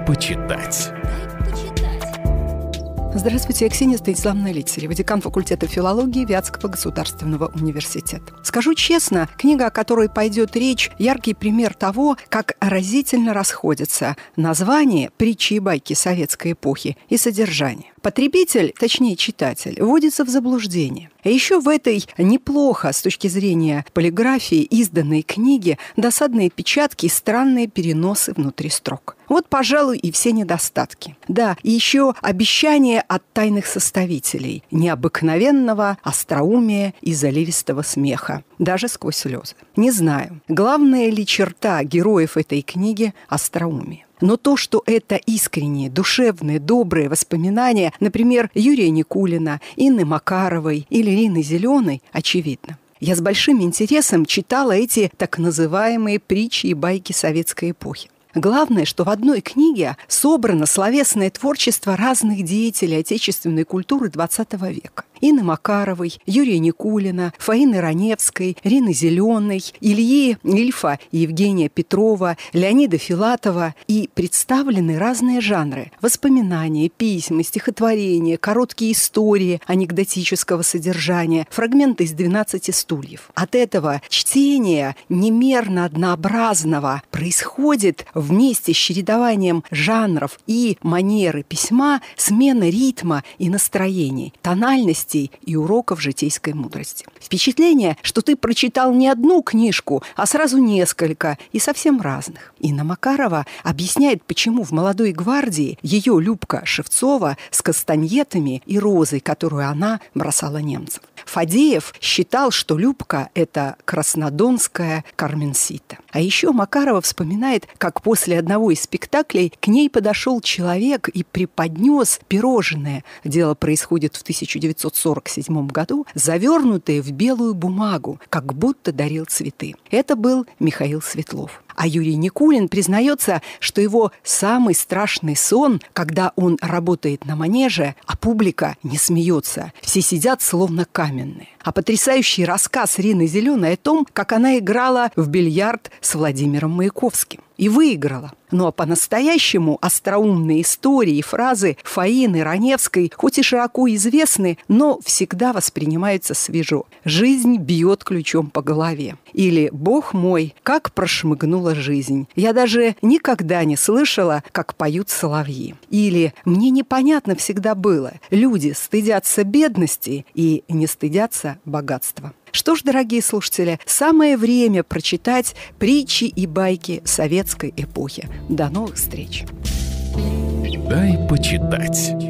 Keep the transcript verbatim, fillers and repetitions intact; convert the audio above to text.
почитать. Здравствуйте, я Ксения Станиславовна Лицарева, декан факультета филологии Вятского государственного университета. Скажу честно, книга, о которой пойдет речь, яркий пример того, как разительно расходятся названия, притчи и байки советской эпохи и содержание. Потребитель, точнее читатель, вводится в заблуждение. А еще в этой неплохо с точки зрения полиграфии изданной книге досадные печатки и странные переносы внутри строк. Вот, пожалуй, и все недостатки. Да, и еще обещание от тайных составителей, необыкновенного остроумия и заливистого смеха, даже сквозь слезы. Не знаю, главная ли черта героев этой книги – остроумие. Но то, что это искренние, душевные, добрые воспоминания, например, Юрия Никулина, Инны Макаровой или Рины Зеленой, очевидно. Я с большим интересом читала эти так называемые притчи и байки советской эпохи. Главное, что в одной книге собрано словесное творчество разных деятелей отечественной культуры двадцатого века. Инны Макаровой, Юрия Никулина, Фаины Раневской, Рины Зеленой, Ильи Ильфа и Евгения Петрова, Леонида Филатова. И представлены разные жанры – воспоминания, письма, стихотворения, короткие истории анекдотического содержания, фрагменты из «двенадцати стульев». От этого чтения немерно однообразного происходит вместе с чередованием жанров и манеры письма смена ритма и настроений, тональности и уроков житейской мудрости. Впечатление, что ты прочитал не одну книжку, а сразу несколько и совсем разных. Инна Макарова объясняет, почему в «Молодой гвардии» ее Любка Шевцова с кастаньетами и розой, которую она бросала немцев. Фадеев считал, что Любка – это краснодонская Карменсита. А еще Макарова вспоминает, как после одного из спектаклей к ней подошел человек и преподнес пирожное. Дело происходит в тысяча девятьсот сорок седьмом году, завернутое в белую бумагу, как будто дарил цветы. Это был Михаил Светлов. А Юрий Никулин признается, что его самый страшный сон, когда он работает на манеже, а публика не смеется, все сидят словно каменные. А потрясающий рассказ Рины Зеленой о том, как она играла в бильярд с Владимиром Маяковским. И выиграла. Ну а по-настоящему остроумные истории и фразы Фаины Раневской хоть и широко известны, но всегда воспринимаются свежо. «Жизнь бьет ключом по голове». Или «Бог мой, как прошмыгнула жизнь». Я даже никогда не слышала, как поют соловьи. Или «Мне непонятно всегда было. Люди стыдятся бедности и не стыдятся богатства». Что ж, дорогие слушатели, самое время прочитать притчи и байки советской эпохи. До новых встреч! Дай почитать.